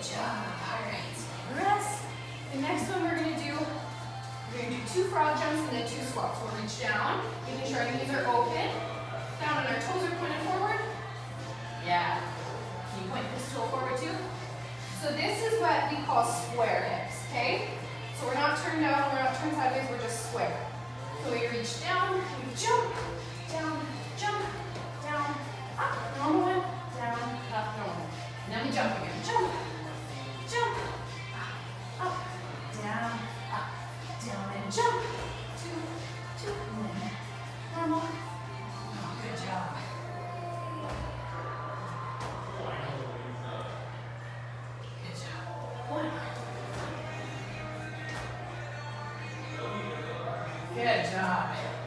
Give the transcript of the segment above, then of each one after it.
job. All right, rest. The next one we're going to do 2 frog jumps and then 2 squats. We'll reach down, making sure our knees are open. Down and our toes are pointed forward. Yeah. Can you point this toe forward too? So this is what we call square hips, okay? So we're not turned down, we're not turned sideways, we're just square. So we reach down, we jump, down, up, normal one, down, up, normal. And then we jump again. Jump, jump, up, down, and jump. 2, and then normal. Oh, good job. Good job. 1. Good job.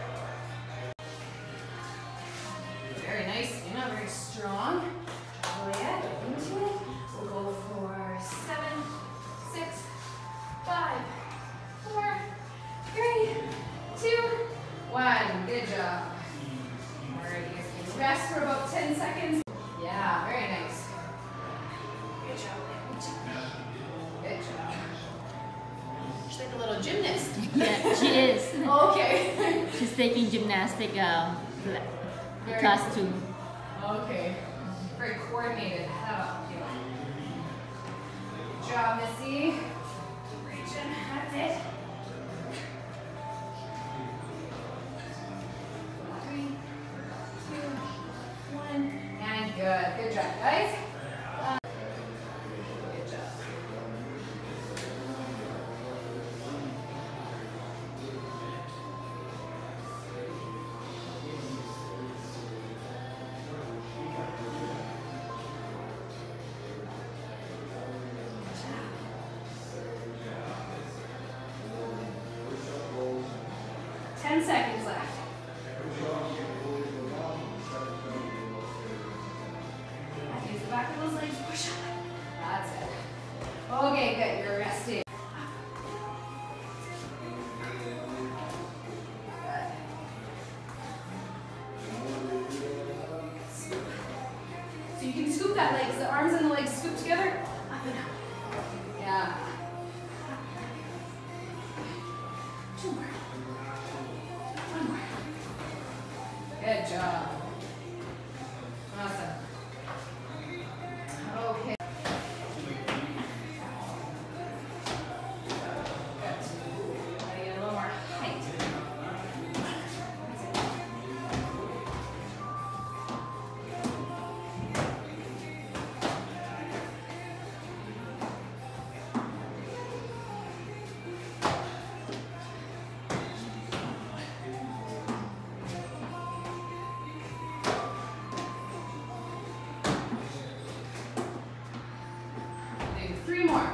Very nice, very strong. Oh yeah, get into it. We'll go for 7, 6, 5, 4, 3, 2, 1. Good job. Alright, you guys can rest for about 10 seconds. Yeah, very nice. Good job. Good job. She's like a little gymnast. Yeah, she is. Okay. She's taking gymnastic class too. Okay. Very coordinated. How about you? Good job, Missy. Reaching. That's it. 3, 2, 1. And good. Good job, guys. Good job. Seconds left. Use the back of those legs, push up. That's it. Okay, good. You're resting. So you can scoop that leg. The arms and the legs scoop together. Up and up. Yeah. 2 more. Good job. Awesome. Okay. Good. Gotta get a little more height. Do 3 more.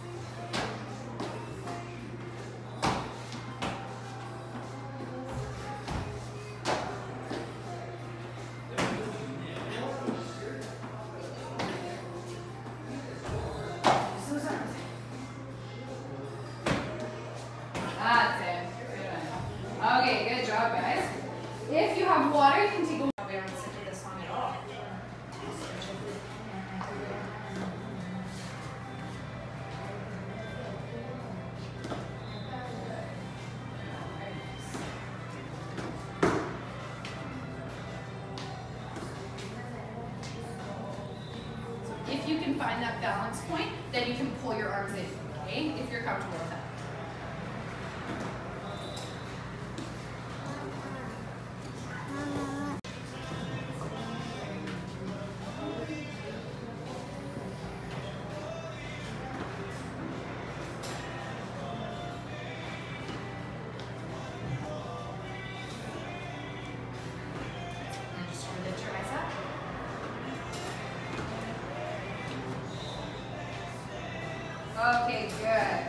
That's it. Okay, good job, guys. If you have water, you can take a water. We don't sit through this long at all. If you can find that balance point, then you can pull your arms in, okay? If you're comfortable with that. And just lift your eyes up. Okay, good.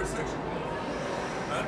this section? Huh?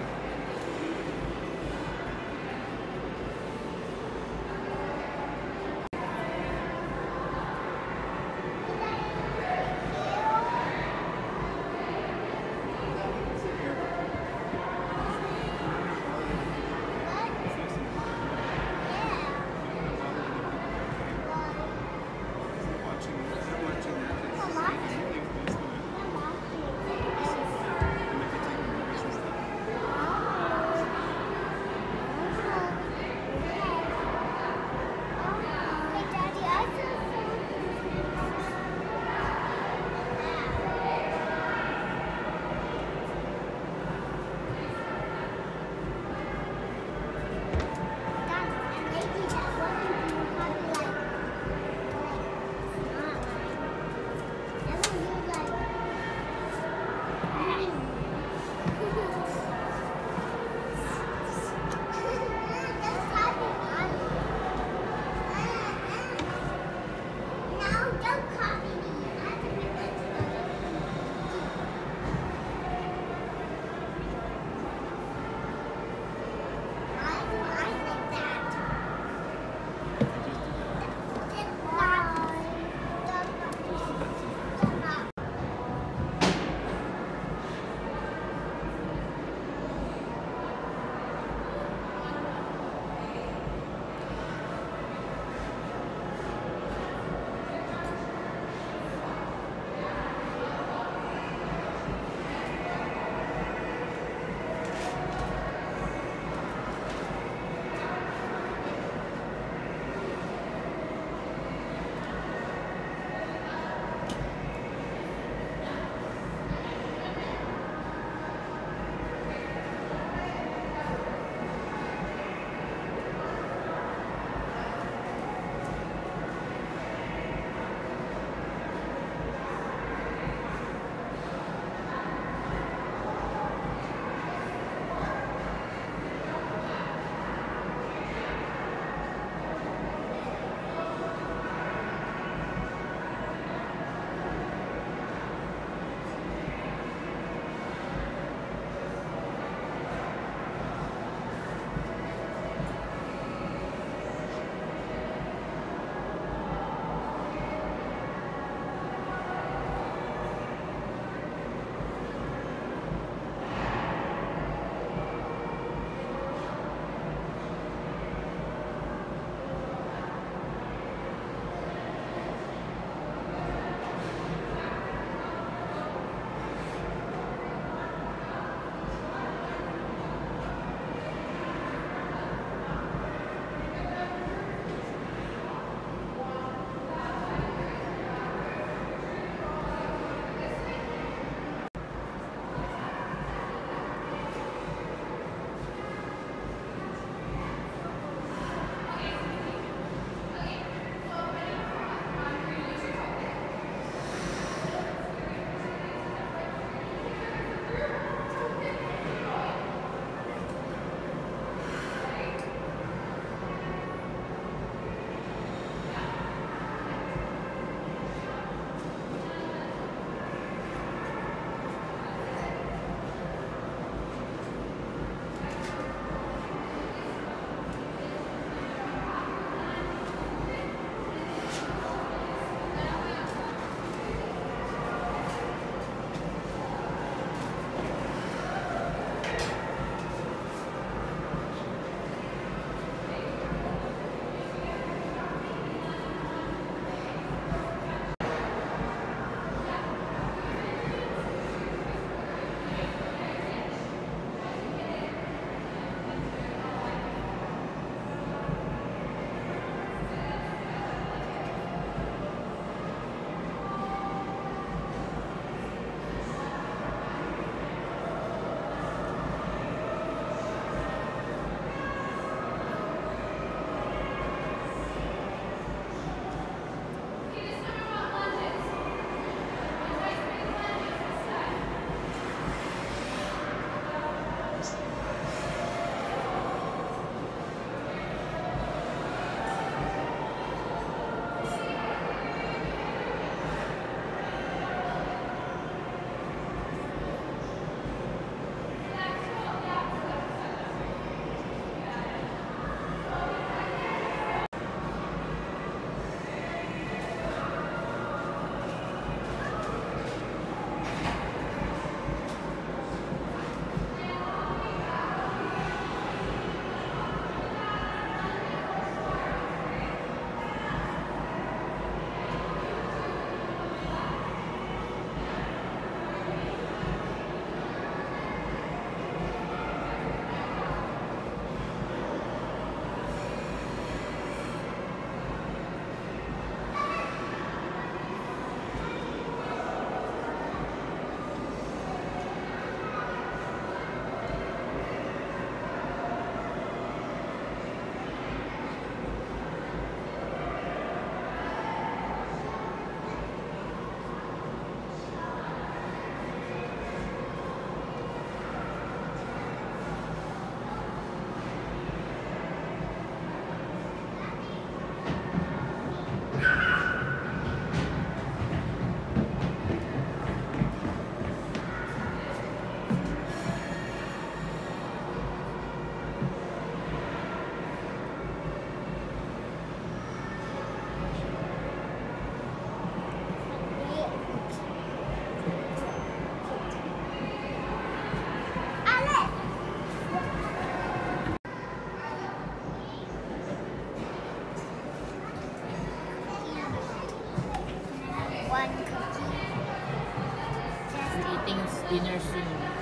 one cookie. Just Eating dinner soon.